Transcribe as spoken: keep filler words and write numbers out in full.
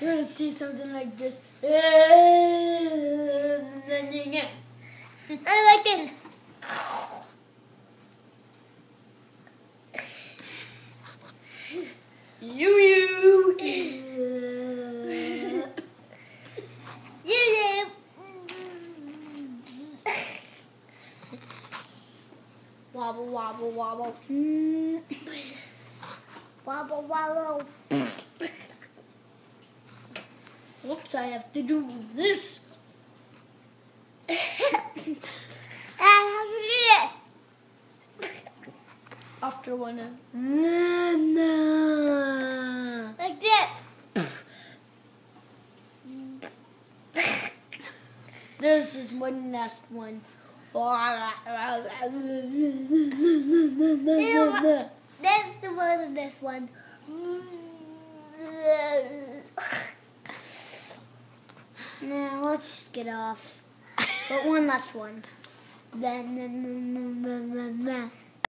You're gonna see something like this. And then you get. I like this. You you. Yeah, yeah. Wobble, wobble, wobble. Wobble, wobble. Whoops! I have to do this. I have to do it. After one of. Like this. This is one last one. That's the one of this one. Now let's just get off. But one last one. Then, then, then, then, then, then.